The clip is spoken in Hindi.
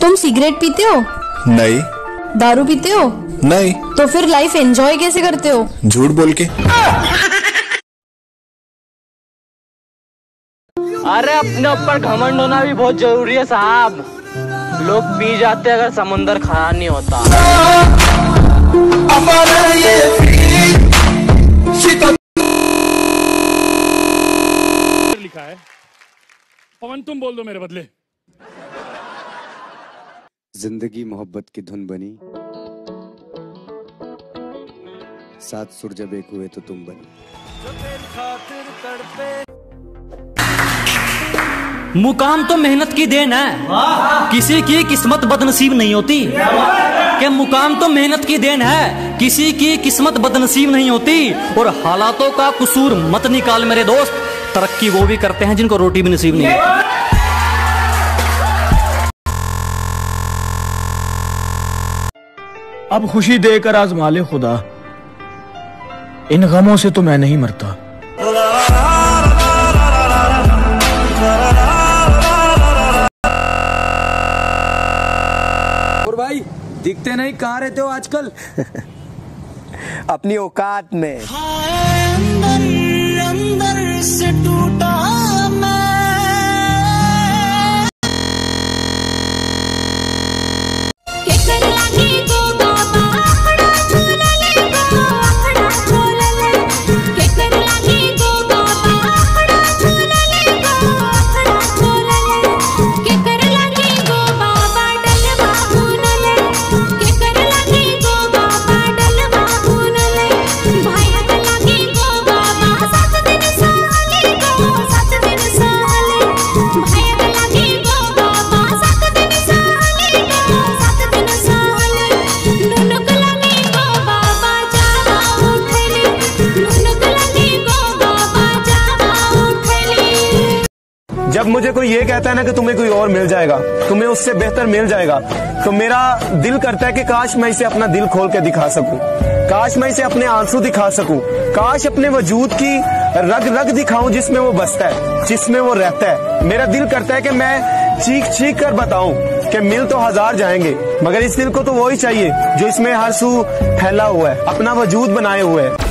तुम सिगरेट पीते हो? नहीं। दारू पीते हो? नहीं। तो फिर लाइफ एंजॉय कैसे करते हो? झूठ बोल के। अरे अपने ऊपर घमंड होना भी बहुत जरूरी है साहब। लोग पी जाते अगर समुंदर खड़ा नहीं होता। लिखा है पवन, तुम बोल दो मेरे बदले। जिंदगी मोहब्बत की धुन बनी, सात सुर जब एक हुए तो तुम बनी। मुकाम तो मेहनत की देन है, किसी की किस्मत बदनसीब नहीं होती। क्या मुकाम तो मेहनत की देन है, किसी की किस्मत बदनसीब नहीं होती। और हालातों का कसूर मत निकाल मेरे दोस्त, तरक्की वो भी करते हैं जिनको रोटी भी नसीब नहीं होती। अब खुशी देकर आजमा ले खुदा, इन गमों से तो मैं नहीं मरता। और भाई दिखते नहीं, कहाँ रहते हो आजकल? अपनी औकात में। अंदर से टूटा जब मुझे कोई ये कहता है ना कि तुम्हें कोई और मिल जाएगा, तुम्हें उससे बेहतर मिल जाएगा, तो मेरा दिल करता है कि काश मैं इसे अपना दिल खोल के दिखा सकूं, काश मैं इसे अपने आंसू दिखा सकूं, काश अपने वजूद की रग रग दिखाऊं जिसमें वो बसता है, जिसमें वो रहता है। मेरा दिल करता है कि मैं चीख चीख कर बताऊं कि मिल तो हजार जाएंगे, मगर इस दिल को तो वो ही चाहिए जो इसमें हर सू फैला हुआ है, अपना वजूद बनाए हुए है।